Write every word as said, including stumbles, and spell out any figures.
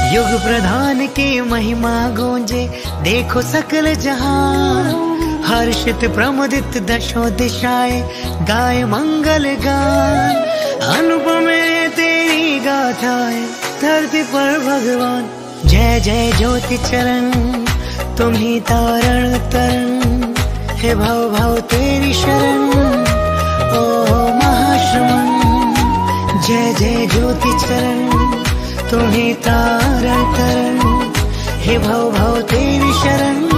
युग प्रधान की महिमा गूंजे देखो सकल जहान, हर्षित प्रमुदित दशो दिशाएं गाय मंगल गान। अनुपमे तेरी गाथाएं धरती पर भगवान, जय जय ज्योति चरण तुम ही तारण तरण, हे भव भव तेरी शरण ओ महाश्रमण। जय जय ज्योति चरण तुम ही तारण तरण, हे भव भव तेरी शरण